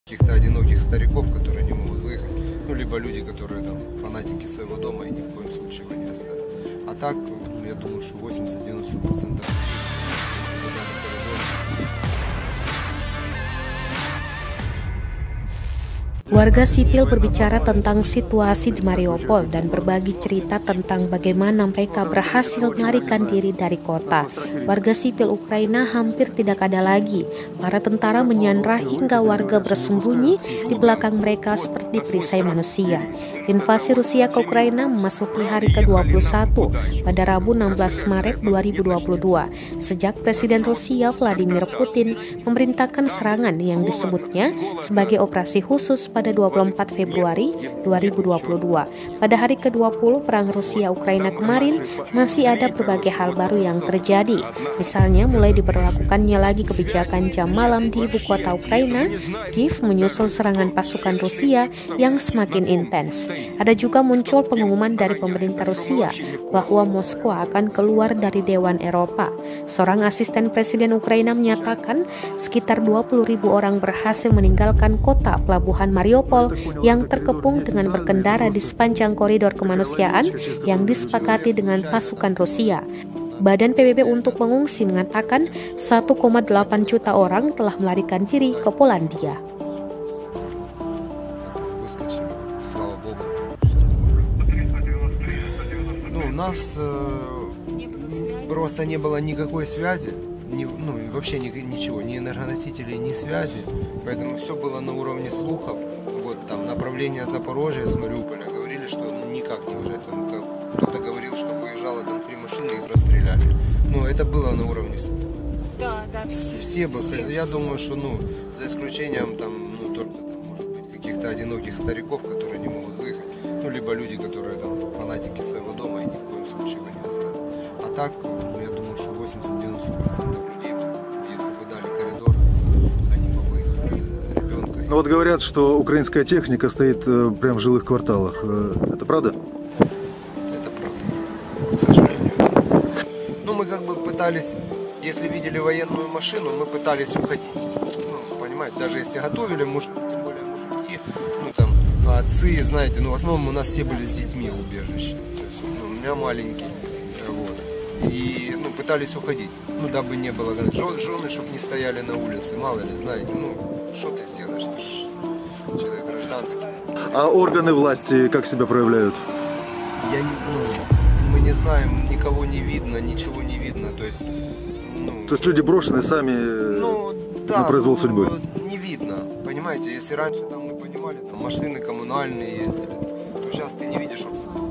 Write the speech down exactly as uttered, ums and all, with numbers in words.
Каких-то одиноких стариков, которые не могут выехать, ну, либо люди, которые там фанатики своего дома и ни в коем случае его не оставят. А так, я думаю, что восемьдесят-девяносто процентов Warga sipil berbicara tentang situasi di Mariupol dan berbagi cerita tentang bagaimana mereka berhasil melarikan diri dari kota. Warga sipil Ukraina hampir tidak ada lagi. Para tentara menyandra hingga warga bersembunyi di belakang mereka seperti perisai manusia. Invasi Rusia ke Ukraina memasuki hari ke dua puluh satu pada Rabu enam belas Maret dua ribu dua puluh dua. Sejak Presiden Rusia Vladimir Putin memerintahkan serangan yang disebutnya sebagai operasi khusus pada dua puluh empat Februari dua ribu dua puluh dua. Pada hari ke dua puluh perang Rusia-Ukraina kemarin, masih ada berbagai hal baru yang terjadi. Misalnya mulai diberlakukannya lagi kebijakan jam malam di ibu kota Ukraina, Kiev, menyusul serangan pasukan Rusia yang semakin intens. Ada juga muncul pengumuman dari pemerintah Rusia bahwa Moskow akan keluar dari Dewan Eropa. Seorang asisten Presiden Ukraina menyatakan sekitar dua puluh ribu orang berhasil meninggalkan kota pelabuhan Mariupol yang terkepung dengan berkendara di sepanjang koridor kemanusiaan yang disepakati dengan pasukan Rusia. Badan P B B untuk pengungsi mengatakan satu koma delapan juta orang telah melarikan diri ke Polandia. У нас э, просто не было никакой связи, ни, ну вообще ни, ничего, ни энергоносителей, ни связи, поэтому все было на уровне слухов. Вот там направление Запорожья с Мариуполя говорили, что ну, никак не уезжать. Кто-то говорил, что выезжало там три машины, их расстреляли. Но это было на уровне слухов. Да, да, все. Все бы, все, я все. думаю, что ну за исключением там ну только там, может быть каких-то одиноких стариков, которые не могут выехать, ну либо люди, которые там фанатики своего дома и ни в коем случае его не оставят. А так, я думаю, что восемьдесят-девяносто процентов людей, если бы дали коридор, они бы выехали ребенка. Ну вот говорят, что украинская техника стоит э, прямо в жилых кварталах. Э, это правда? Это правда, к сожалению. Ну мы как бы пытались, если видели военную машину, мы пытались уходить. Ну, понимаете, даже если готовили, мужики, тем более мужики, ну там, отцы, знаете, ну в основном у нас все были с детьми в убежище. То есть, ну, у меня маленький, вот. И, ну, пытались уходить. Ну, дабы не было, жены, чтобы не стояли на улице, мало ли, знаете, ну, что ты сделаешь, ты ж человек гражданский. А органы власти как себя проявляют? Я не, ну, мы не знаем, никого не видно, ничего не видно, то есть, ну... То есть люди брошены сами ну, да, на произвол ну, судьбы? Не видно, понимаете, если раньше там мы понимали, там машины коммунальные ездили, то сейчас ты не видишь,